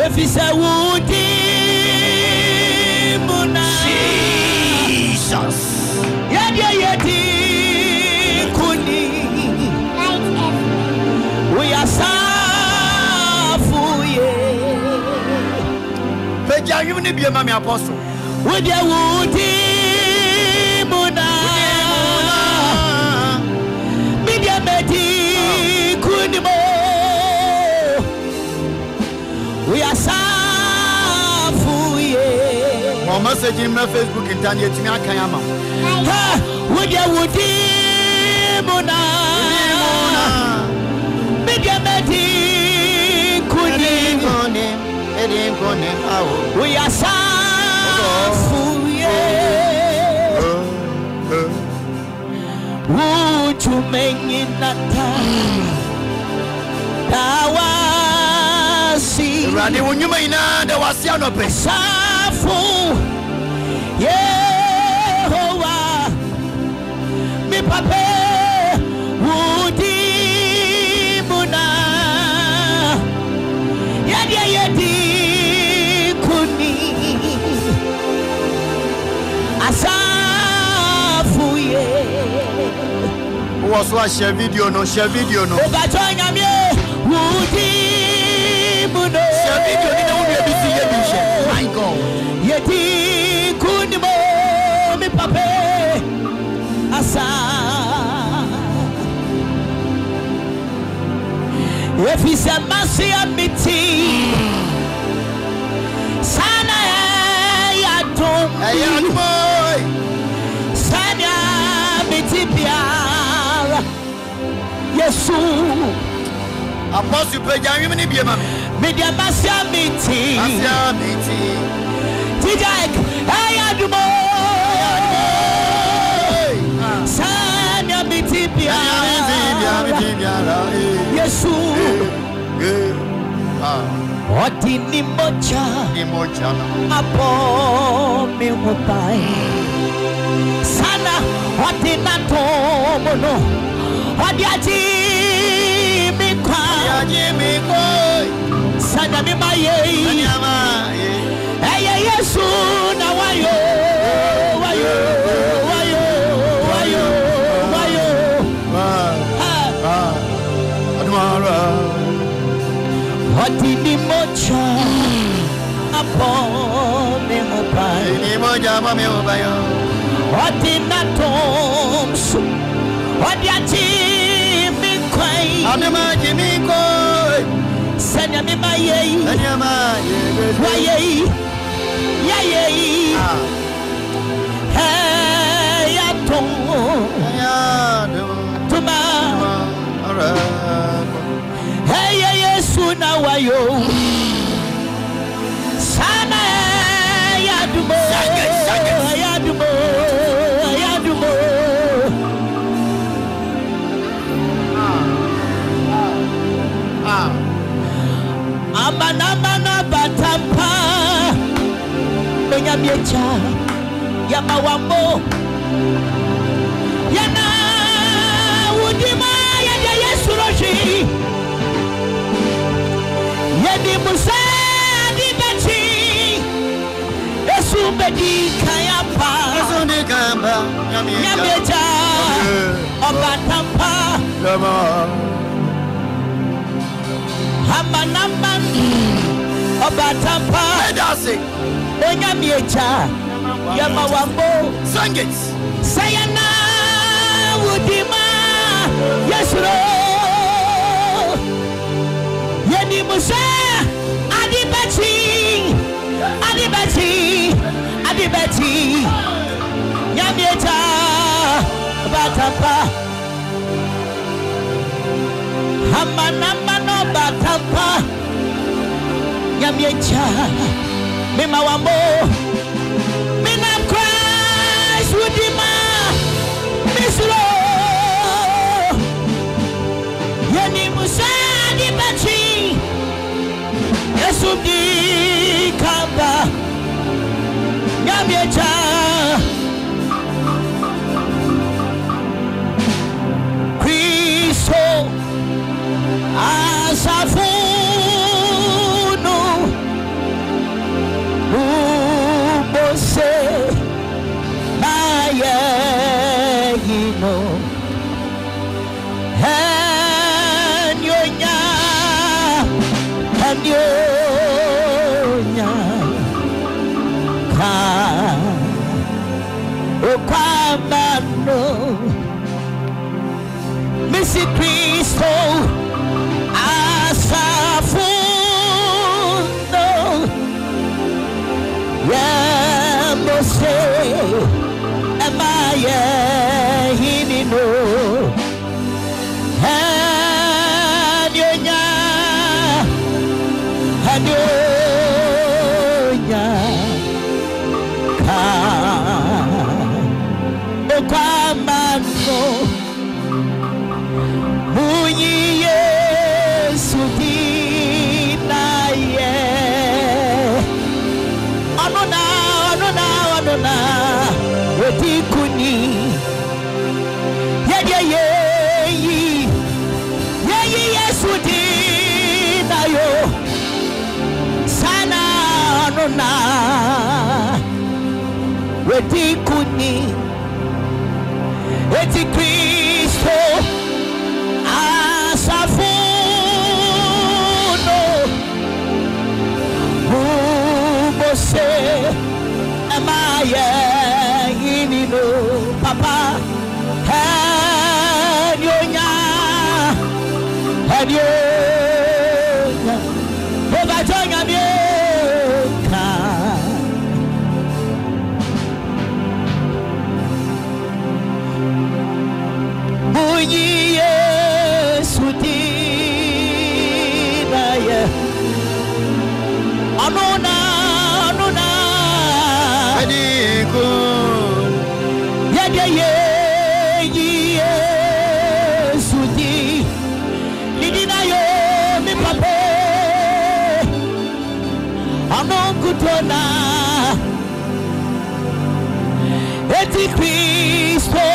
Efisa wudi muna Jesus. Yedi kuni. We are safuye. Peja you ni be mama apostle. We dey wudi muna. Media medi kuni mo. We are safuye. My message in my Facebook and Tanya to me I can am. We dey wudi muna. Media medi kuni. We are safuye. Would you make it not Dawasi Rani when you may not there was no Safu Yehovah Mi pape Wudi Muna Yedi Kuni Asafu Ye was what share video no Obatonya me Wudi Muno share video ni no be see my God Yeti Kunimo mi pape asa Efisa masi amiti sana ya dum boy sana miti biara Yesu Apostle Peja you ni be mama media masi amiti Tijak ayadumo Sanya mitibia Yesu Oti ni mocha Apo mi mupai Sana oti natomono Odi aji mikwa Sana mi mayei Eye Yesu na wayo Hoti ni mocha Apo me mupai Hoti na tomsu Hoti achi mikwai Sanya mi mayei Wayei Yayei Hey Yaton Tuma Hey Yesu na wayo Sana Yadumo Yadumo Yadumo Amana batampa Onyamiecha Yamawambo Yana Udima Yada Yesu Roshi Yedi Musa Di Bachi Yesu Bedi Kayapa Nyamiecha Obatampa Hamanaman Obatampa Onyamiecha Yamawambo Sing it Sayana Udima Yesro Yedi Musa Adibati Nyamiecha Obatampa Hamanamano Batampa Nyamiecha Mima Wambo Mina Christ Udima Misro Yeni Musa Adibati Yesu di Kamba Nyamiecha Kristo Asafunu ka okwamano Missy Cristo asafundo ya mose emaye hinino hanyonya ka okwamano Munyi Yesu dinaye Anona Wetikuni Ye Yesu dinayo Sana anona Wetikuni Eti Kristo Asafuno Mose Amaye Inino Papa Hanyonya Obatonya Mieka Munyi Yesu dinaye Anona Adikun Yede Yesu di Nidinayo mi pape Anongutona Eti Kristo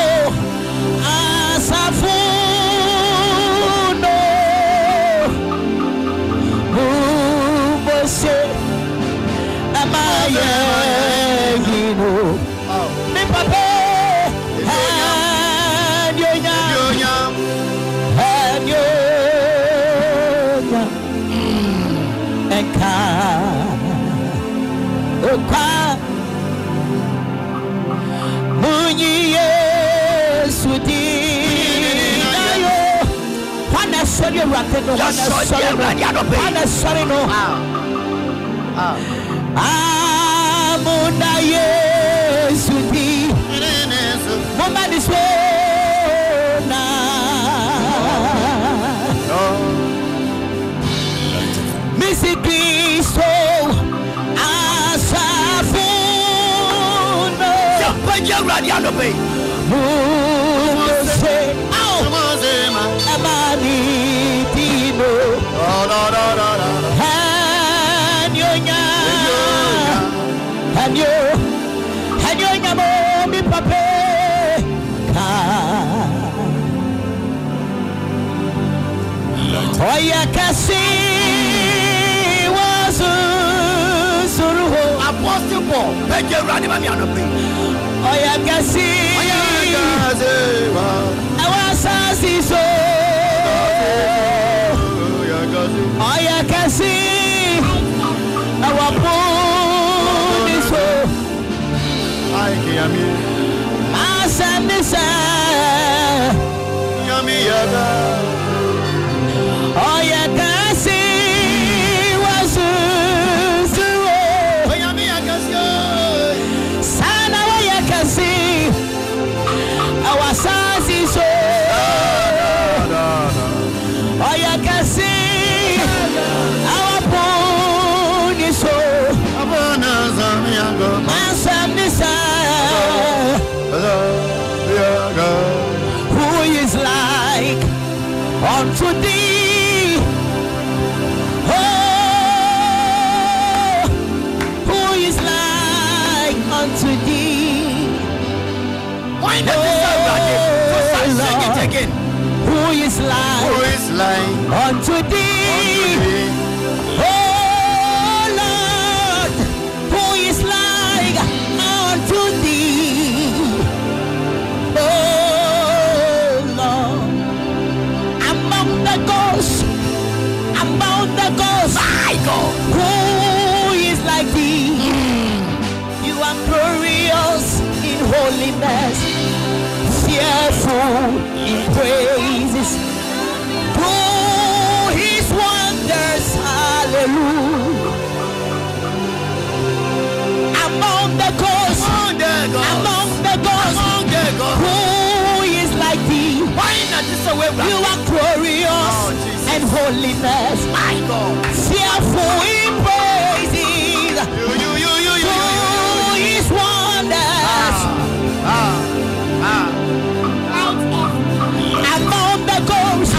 Asafuno Mose Amaye Gino Mi pape Hanyonya Eka Oka Munyi Yesu dinayo Wana sorry rakeno Wana sorry no Amuna Yesu di Mama disona Missy Cristo asafuno Mose Amani Dino Hanyonya mo mi pape ka Oya kasi Apostle Paul, Oya kasi Awasasi so Oya kasi Awapuni so Asanisa Yami yaga Oya kasi Awasasi so Oya kasi Awapuni so Abona zamiyaga Masamnisa Who is like unto thee Oh Who is like unto thee Why not sing it again? Who is like unto thee? Oh Lord, who is like unto thee? Oh Lord, among the ghosts, my God, who is like thee? You holiness, fearful in praises, do his wonders, hallelujah. Among the gods, who is like thee? You are glorious and holiness, My God. fearful in praises, do his wonders. Among the gods,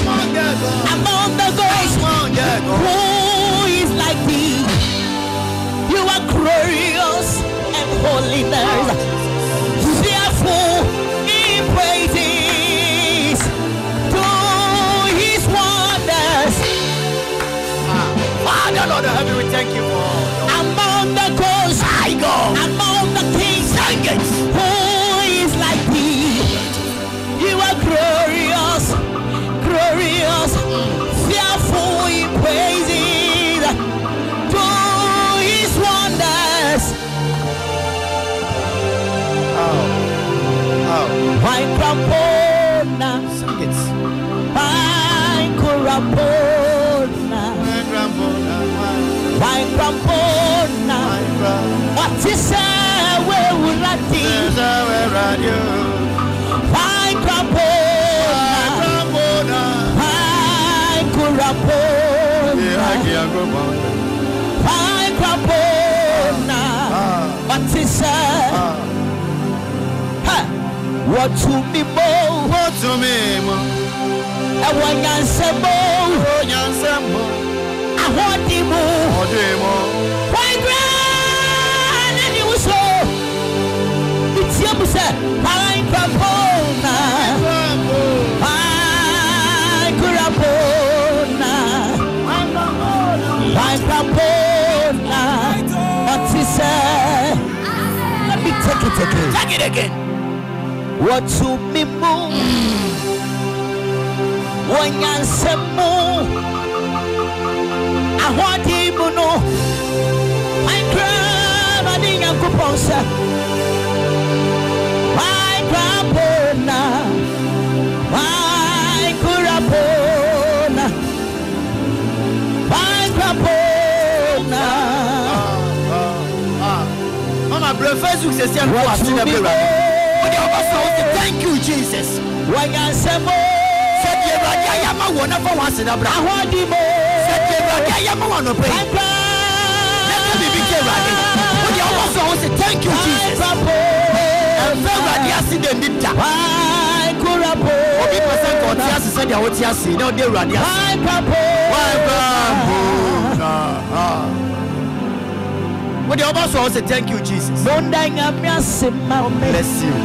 who is like thee? You are glorious and holiness, fearful in praises, do his wonders. Father, Lord of heaven, we thank you for Among the gods, among the kings, who is like thee? You are glorious, glorious, fearful in praises, do his wonders. Why crampona, Sing it. why crampona, why crampona. What is where will I be? Why crampona, why crampona, why crampona. What is what to me more? What to me, And when you say more, I want him more. Why grand and you so? It's your say, why crapona, why crapona, why crapona. What is say? Let me take it again. Take it again. What to me more? When you say more, I want him to know. I grab a ding and couponsa. Why grabona? Why grabona? Why grabona? Mama, breakfast is a What to me more? Thank you, Jesus. When you say more, I want him more. Thank you, Jesus. What the other song say? Thank you, Jesus. Bless you.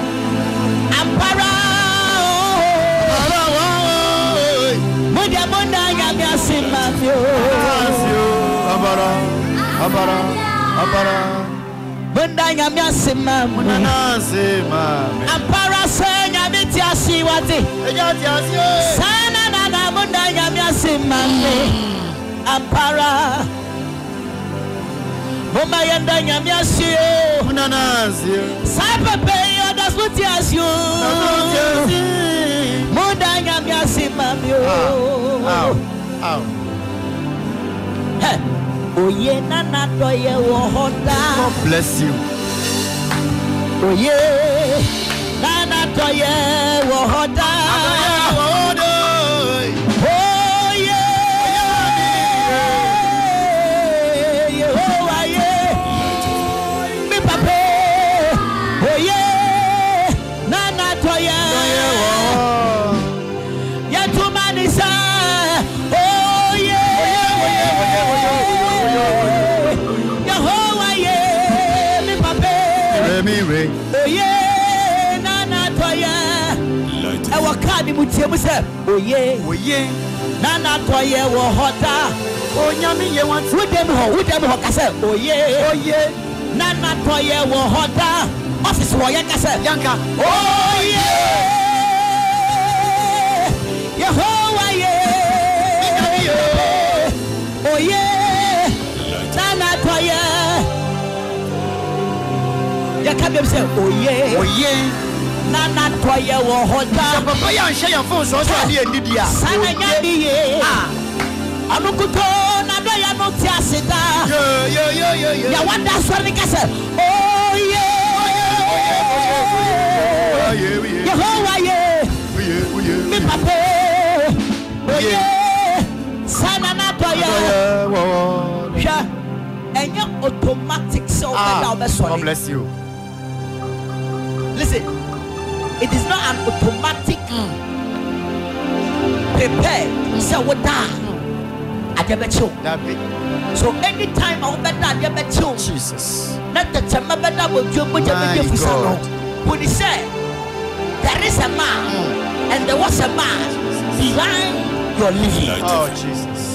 God bless you. Oh yeah, Nana Toye Wohoda. Oh yeah, Yehovah yeah, mi papa. Oh yeah, Nana Toye. Yatumanisa. Oh yeah, Yehovah yeah, mi papa. Oh yeah, Nana Toye. Ewa kadi mutiemu se. Oh yeah, Nana Toye Wohoda. Oh, Yami, you want Who them ho kase. Oh yeah, Nana Toye Wohoda. Office wo yen kase. Yanka? Oh yeah, Yehovah yeah. Oh yeah, Nana Toye. Ya kabem say oye nana toye wo hoda papa ya nhye ya phone so ade endidia sana nya biye anukuto na do ya no ti aseda ya wanda so ni kase oye Yehovah ye mi papa oye sana na toye sha enya automatic so God bless you. Listen, it is not an automatic prepared. So what that? I get better. So anytime I better, I get better. Jesus. Not the time I better will do what you do for. When he said there is a man and there was a man behind your living. Oh Jesus.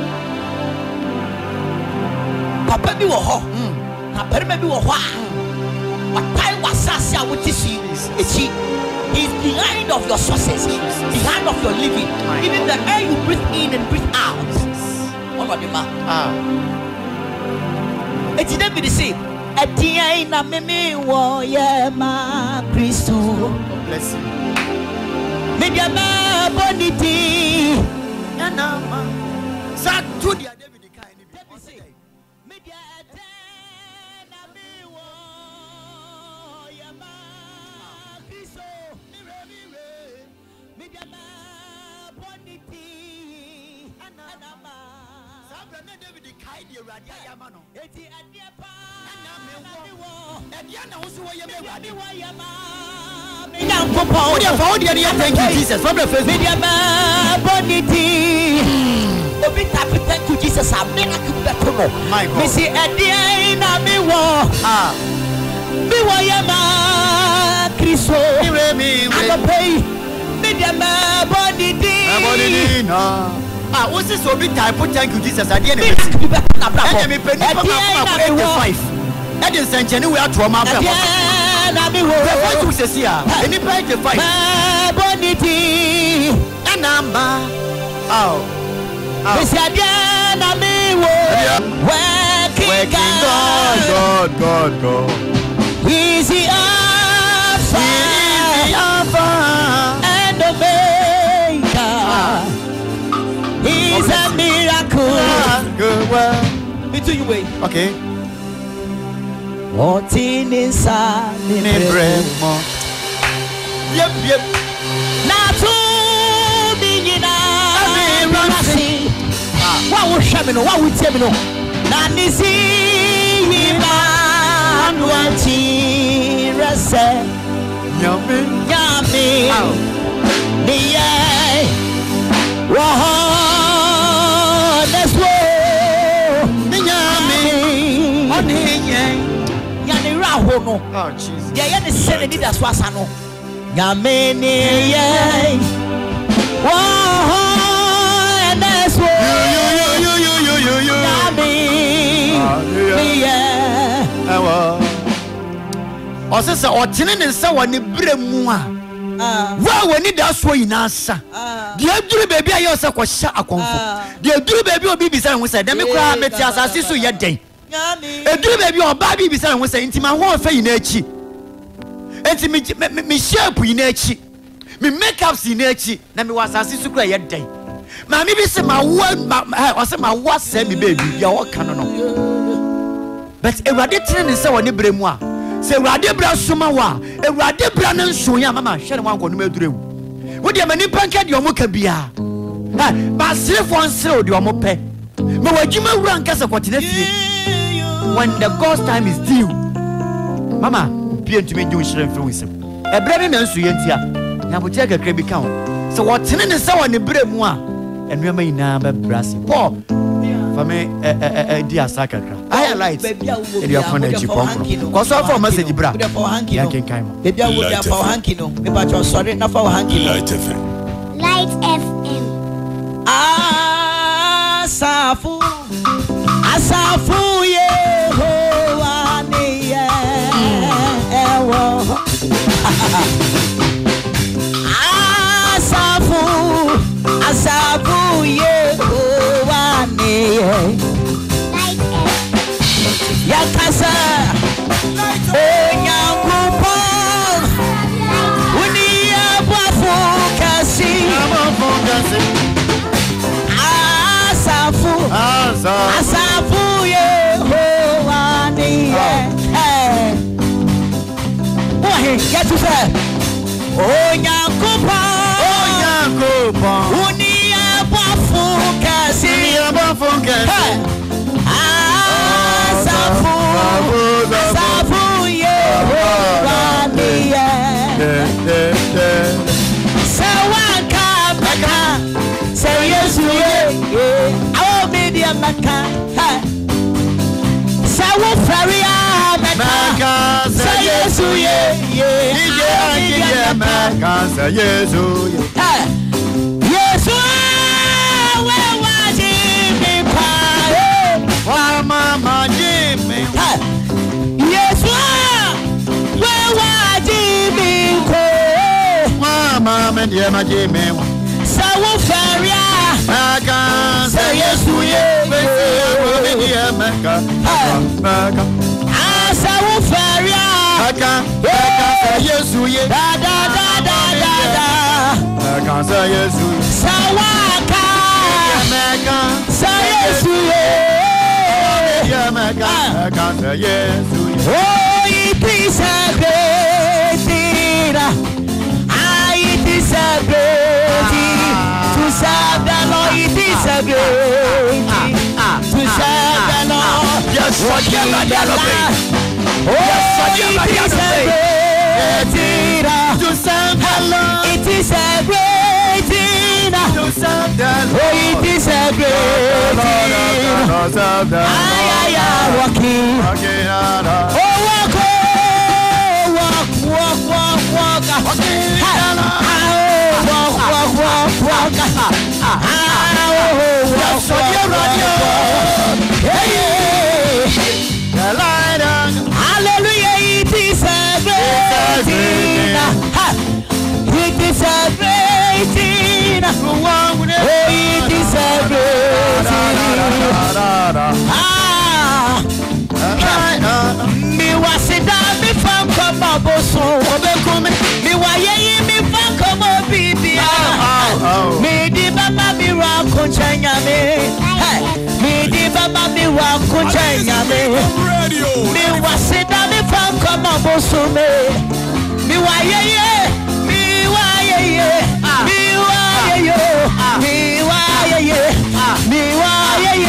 Papa bi wo ho. Na perima bi wo ho a. Watai wasasa which is he. He's behind of your sources, behind of your living, even the air you breathe in and breathe out. One of the man. It's never the same. At the end, I'm me warrior, my Christo. Bless you. Media ma bonity. Nana, Zach to the David. Media Thank you, Jesus. From the first media thank you, Jesus. I'm my God. Missy Eddie na me wo. Me wo yama Christo. I go pay. Media bonity. What's this so big type? Thank you, Jesus. At the end of that is century we are trauma. What you say here? Any page the fight. Bonity. A number. Oh. Working God. He's the Alpha and Omega. He's a miracle. Between you wait. Okay. What in inside me Yep. Now to be what was Shamino? What would Semino? Nanisi Iman Rasa Yami that's what oh Jesus. Yeah, the Senate that's what's I know. Yamini, and that's what Osesa otene ne nsa woni bremu a wa woni da so yinasa de aduru baby ayo se ko hya akonfo de aduru baby obi bisa ho se dem kura meti asase so ye den aduru baby oba bi bisa ho se intima ho fa yina achi enti me shape yina achi me makeups yina achi na me wasase so kura ye den ma me bi se ma wo o se ma wo se me baby ya wo kan no but ewade tene ne nsa woni bremu a se urade bra soma wa urade bra nan so ya mama hwe ne wanko no madurem wo de mani panka de omoka bia ba srefo nsre de omope ma wajuma wura nkasa kwotene fie when the God's time is due mama pie ntumi nju hire mfiri wisem ebra me nanso yentia ya botia kakra bi ka ho se wotene ne sa wa ne bremu a enuama ina ba brasi Paul fame dia sakakra I light e upon a chipon cause of for message bra ya ken kai mo e bia wo dia for hanky no me ba cho sorry na for hanky no Light FM asafu Yehovah ni ewo asafu Yehovah ni Light FM yakasa enya Get to say, oh Nyankopa, Unia Bafunkasi, Asafu, Sawaka Maka, say yes, our media Maka, Sawa Faria Maka, say yes, Maka, say yes, yes, where was it? Mama Jimmy, yes, where was it? Mama Jimmy, Sawa Faria Maka, say yes, Maka, Sawa Faria Maka, yes, da da da da da da. Maka, say yes, Sawaka Maka, say yes, Maka, say yes, oh, it is a great thing. It is a great thing to serve the Lord. It is a great thing to serve the Lord. Yes, for the Lord. Oh, it is a great thing To serve the Lord. It is a great thing To serve the Lord. Oh, it is a great thing. Ay, walking. Oh, walk, walk, walk, walk, walk. Hallelujah, it is a great thing. It is a great thing. Oh, it is a great thing. Me wasida me fan kama boso obekumi me waye me fan kama bibia me di baba mi wa kunchanya me me di baba mi wa kunchanya me wasida me fan kama boso me waye me waye me waye me waye me waye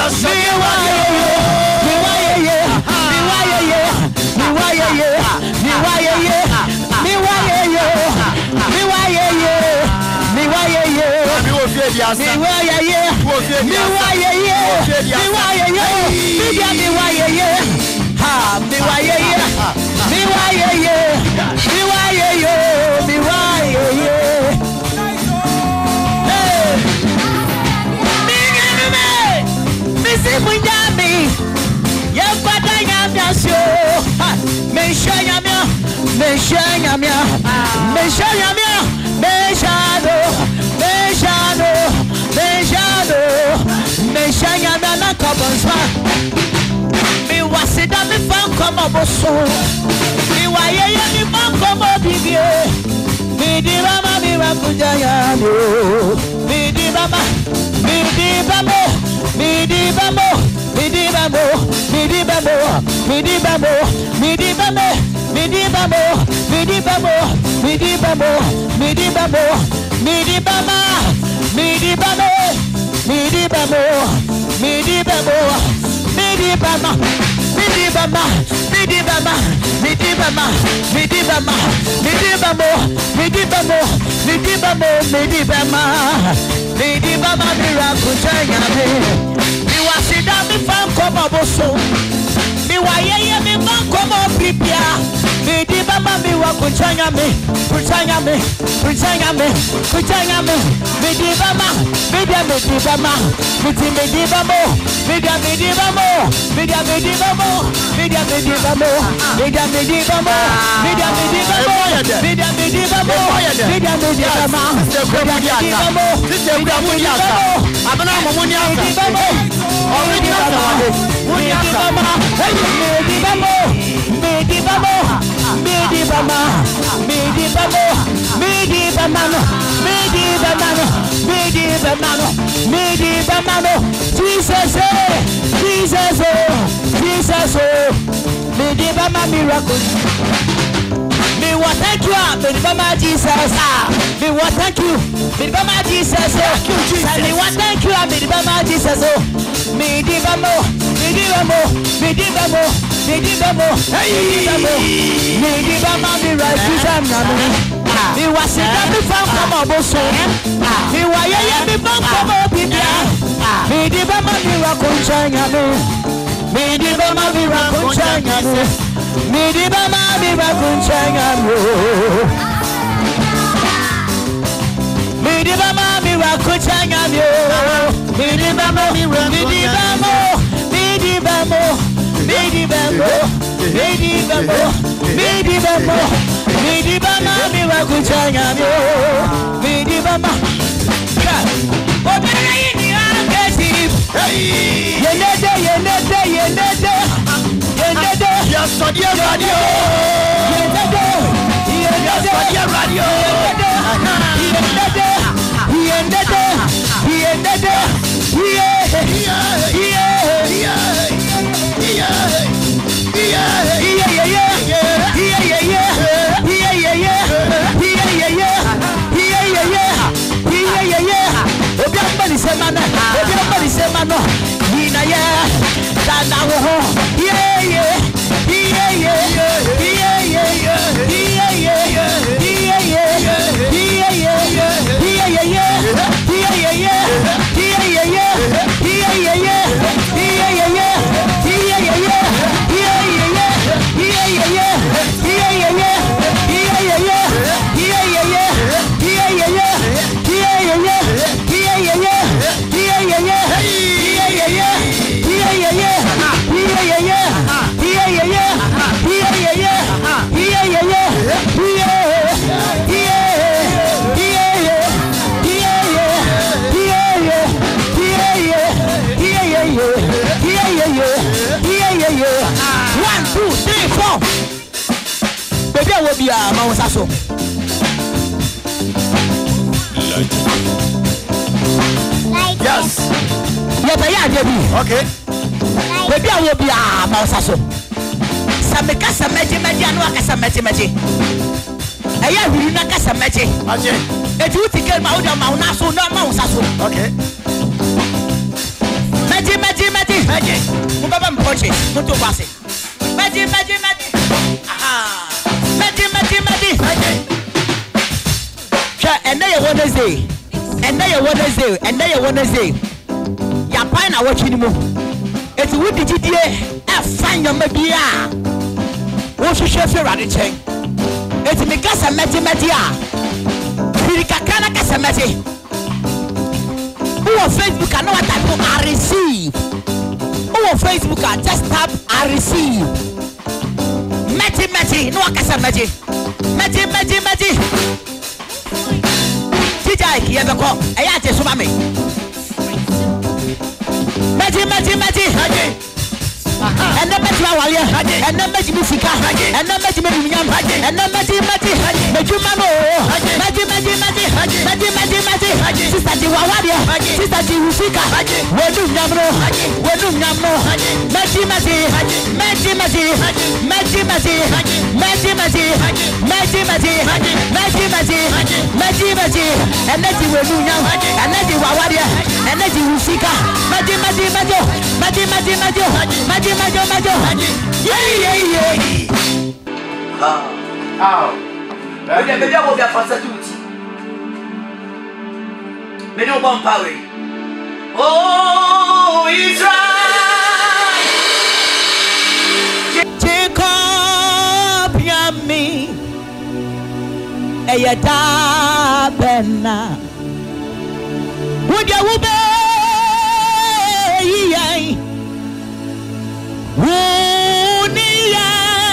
me wasida me fan kama boso me waye me fan kama bibie me di mama me wa kujaya no me di mama me di bamo me di bamo me di bamo me di bamo me di bamo me di bamo me di bamo me di bamo me di bamo me di bamo me di bama me di bamo me di bamo me di bamo me di bama me di bama me di bama me di bama me di bama me di bamo me di bamo me di bamo me di bama me di bama miracle chanya me wasida me fan koma boso me waye me fan koma prepia me di bama me wa kuchanya me me di bama me di bama me di bamo me di bamo me di bamo me di bamo me di bamo me di bamo me di bamo me di bamo me di Jesus, me di bama miracle. Me Me want thank you, Mama Jesus. Me want thank you, Mama Jesus. Me want thank you, Mama Jesus. Me divamo, me divamo, me divamo, me divamo, me divamo, me right. Me was it that me found come up so. Me wa ye me found come up Biblia. Me divamo, me wa kunchanya me. Me divamo, me wa kunchanya me. Me divamo, me wa kunchanya me. Me divamo, me wa kunchanya me. Me divamo, me divamo, me divamo, me divamo, me divamo, me divamo, me divamo, me wa kunchanya me. Me divamo. Obere ni angesi. Yenede, yenede, yenede. Yenede. Yes, on your radio. Yenede. Yenede. On your radio. Yenede. Yenede. Yenede. Yes. Okay. Baby, I will be a mouse. Sameka Samaji Mediano Casamaji. I have Runa Casamaji. If you think about the Maunaso, no mouse. Okay. Magic. Mubam Pochi, Mutubasi. Magic. Magic. And then Wednesday. And then Wednesday. Yapana watching you. It's what did you find your media? What's your chef radical? It's because I met Media. Pirikakana Casamati. Who on Facebook I know what type of I receive. Who on Facebook I just tap I receive. Meti, no Casamati. Meti. Tijai, you ever call? I had to swim me. Meti. And then Meti Walia, and then Meti Musica, and then Meti Medium, and then Meti, Medjumano, Meti, Sister Jiwawadia, Sister Jiwusika, Wedum Namro, Meti, and then you will know, and then you Wawadia, and then you Usika, Meti, Oh, Israel, Jacob, Yami, Eyada Benna, would you obey? Wunia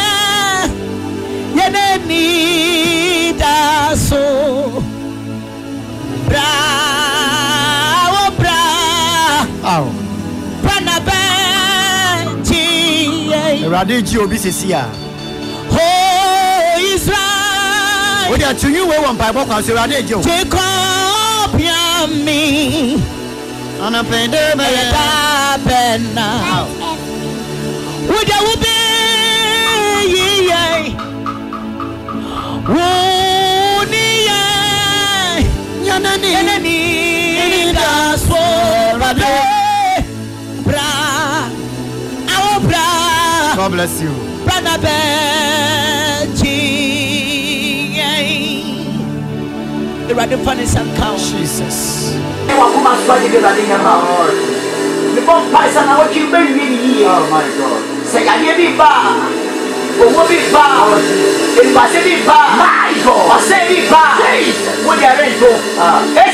Yeneni Daso Bra Pranabenji Radiji Obisisia. Oh Israel. What are you one by Boka Radiji? Jacob Yami Anapende Benna. Would you obey? bless you. Brother Benji. The radio fan is uncount. Jesus. Oh my God. Say, I give it back. Oh, what be back? If I say it back, my God. I say it back. What you are